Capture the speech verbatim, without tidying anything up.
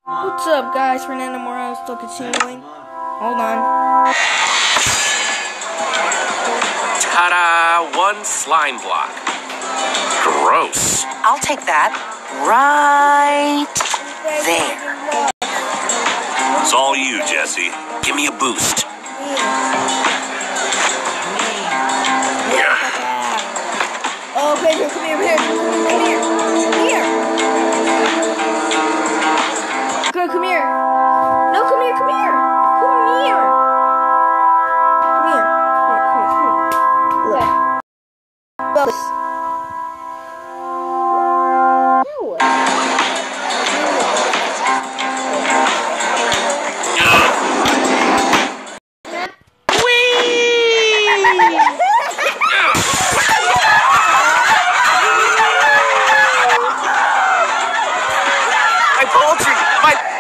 What's up, guys? Fernando Morales still continuing. Hold on. Ta-da! One slime block. Gross. I'll take that right there. It's all you, Jesse. Give me a boost. Oh, Pedro, come here, Pedro. Come here. Come here. Come, come here. No, come here, come here. Come here. Come here. Come here, come here, come here. Look. Both. I told you, my